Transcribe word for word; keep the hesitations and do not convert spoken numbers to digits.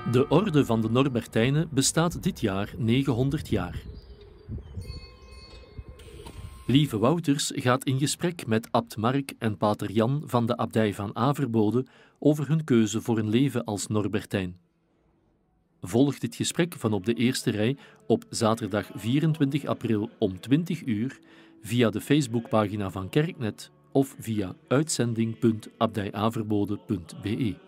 De Orde van de Norbertijnen bestaat dit jaar negenhonderd jaar. Lieve Wouters gaat in gesprek met abt Mark en pater Jan van de abdij van Averbode over hun keuze voor een leven als Norbertijn. Volg dit gesprek van op de eerste rij op zaterdag vierentwintig april om twintig uur via de Facebookpagina van Kerknet of via uitzending punt abdijaverbode punt be.